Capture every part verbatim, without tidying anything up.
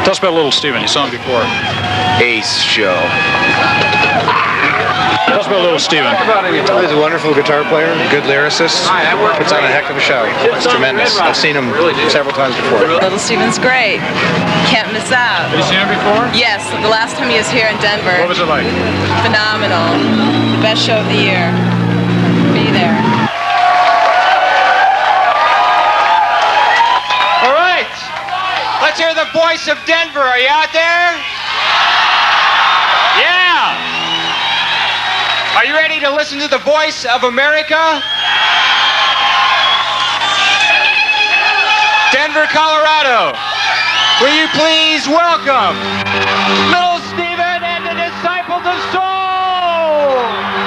Tell us about Little Steven. You saw him before. Ace show. Tell us about Little Steven. He's a wonderful guitar player, good lyricist. Puts on a heck of a show. It's tremendous. I've seen him several times before. Little Steven's great. Can't miss out. Have you seen him before? Yes, the last time he was here in Denver. What was it like? Phenomenal. The best show of the year. Be there. All right. Let's hear the voice of Denver. Are you out there? Yeah. Are you ready to listen to the voice of America? Denver, Colorado. Will you please welcome Little Steven and the Disciples of Soul?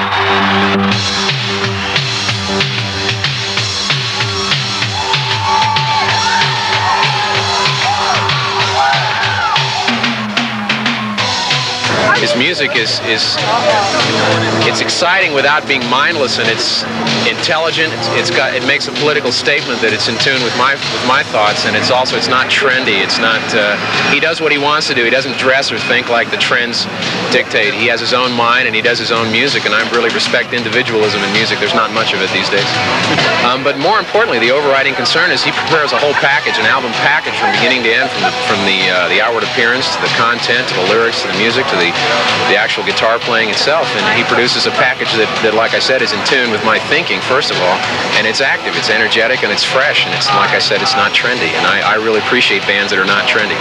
His music is, is it's exciting without being mindless, and it's intelligent. It's, it's got it makes a political statement that it's in tune with my with my thoughts, and it's also it's not trendy. It's not uh, he does what he wants to do. He doesn't dress or think like the trends dictate. He has his own mind and he does his own music, and I really respect individualism in music. There's not much of it these days. Um, but more importantly, the overriding concern is he prepares a whole package, an album package from beginning to end, from the, from the uh, the outward appearance to the content to the lyrics to the music to the the actual guitar playing itself, and he produces a package that, that, like I said, is in tune with my thinking, first of all, and it's active, it's energetic, and it's fresh, and it's, like I said, it's not trendy, and I, I really appreciate bands that are not trendy.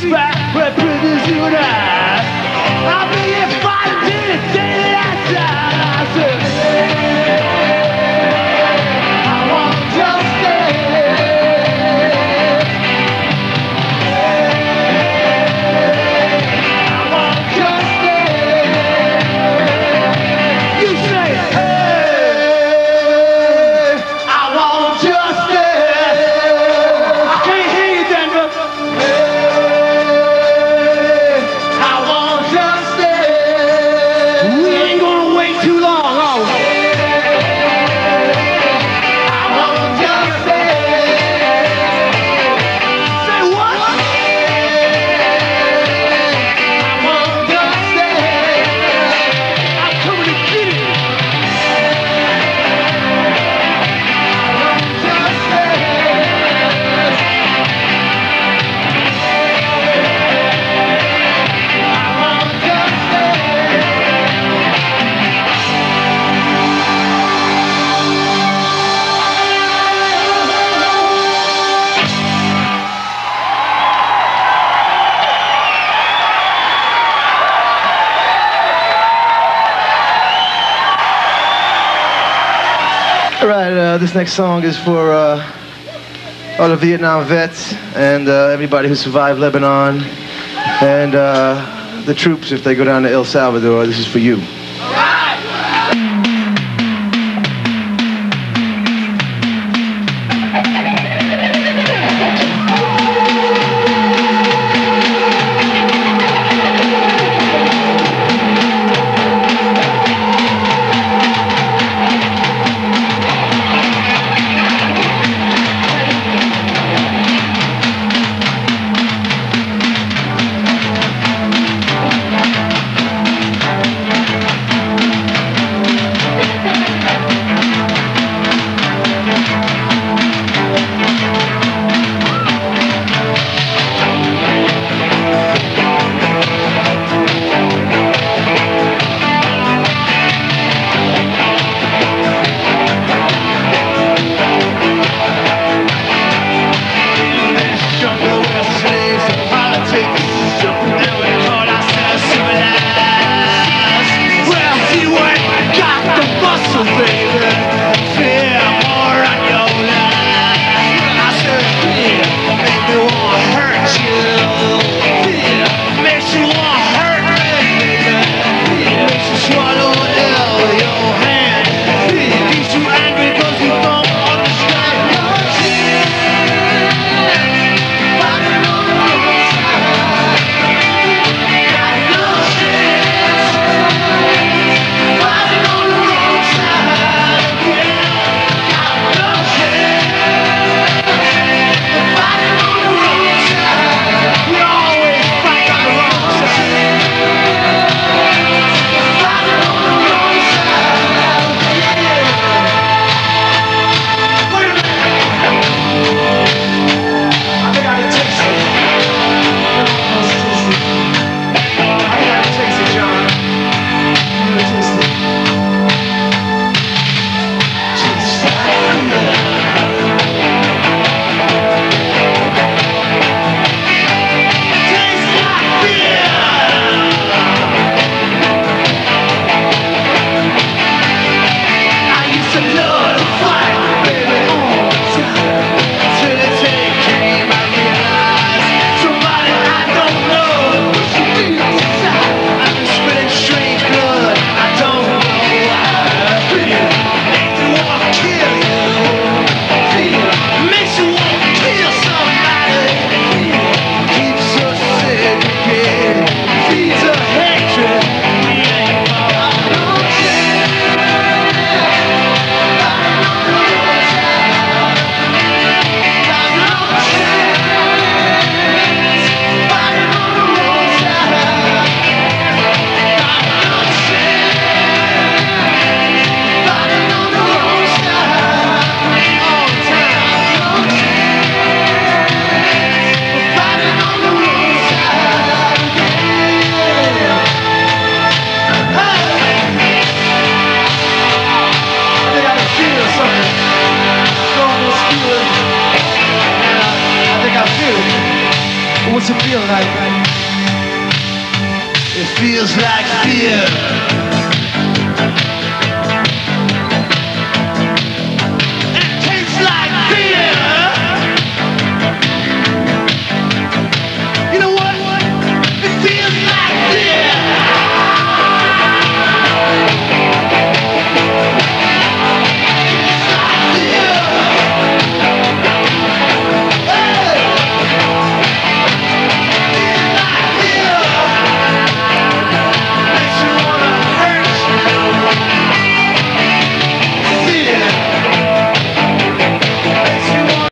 streets back where prisoners you and I. I'll be here fighting till the day that I die. I said, I want justice. I want justice. You say, hey, I want justice. I can't hear you, Denver. All right, uh, this next song is for uh, all the Vietnam vets and uh, everybody who survived Lebanon and uh, the troops if they go down to El Salvador. This is for you. What's it feel like? It feels like fear.